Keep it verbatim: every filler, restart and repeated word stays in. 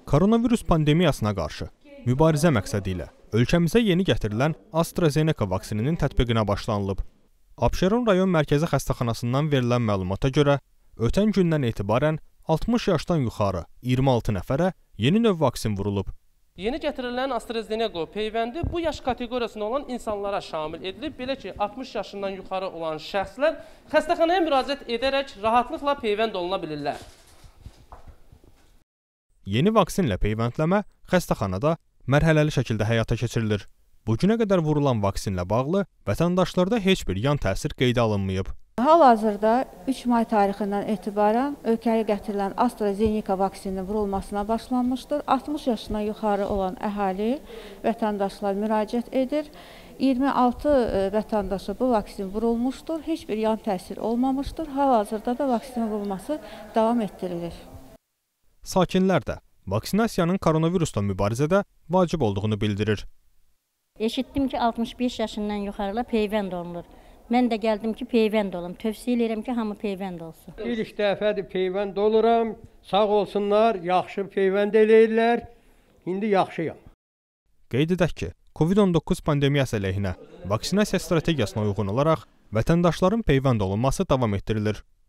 Koronavirus pandemiyasına qarşı mübarizə məqsədi ilə ölkəmizə yeni gətirilən AstraZeneca vaksininin tətbiqinə başlanılıb. Abşeron rayon mərkəzi xəstəxanasından verilən məlumata görə, ötən gündən etibarən altmış yaşdan yuxarı iyirmi altı nəfərə yeni növ vaksin vurulub. Yeni gətirilən AstraZeneca peyvəndi bu yaş kateqoriyasında olan insanlara şamil edilib. Belə ki, altmış yaşından yuxarı olan şəxslər xəstəxanaya müraciət edərək rahatlıqla peyvənd oluna bilirlər. Yeni vaksinlə peyvəndləmə xəstəxanada mərhələli şəkildə həyata keçirilir. Bu günə qədər vurulan vaksinlə bağlı vətəndaşlarda heç bir yan təsir qeydə alınmayıb. Hal-hazırda üç may tarixindən etibarən ölkəyə gətirilən AstraZeneca vaksininin vurulmasına başlanmışdır. altmış yaşından yuxarı olan əhali, vətəndaşlar müraciət edir. iyirmi altı vətəndaşa bu vaksin vurulmuşdur. Heç bir yan təsir olmamışdır. Hal-hazırda da vaksinin vurulması davam etdirilir. Sakinlər də vaksinasiyanın koronavirusla mübarizədə vacib olduğunu bildirir. Eşitdim ki, altmış beş yaşından yuxarıla peyvənd olunur. Mən də gəldim ki, peyvənd olum. Tövsiyə edirəm ki, hamı peyvənd olsun. İlk dəfədir peyvənd oluram. Sağ olsunlar, yaxşı peyvənd eləyirlər. İndi yaxşıyam. Qeyd edək ki, Covid on doqquz pandemiyası əleyhinə vaksinasiya strategiyasına uyğun olaraq vətəndaşların peyvənd olunması davam etdirilir.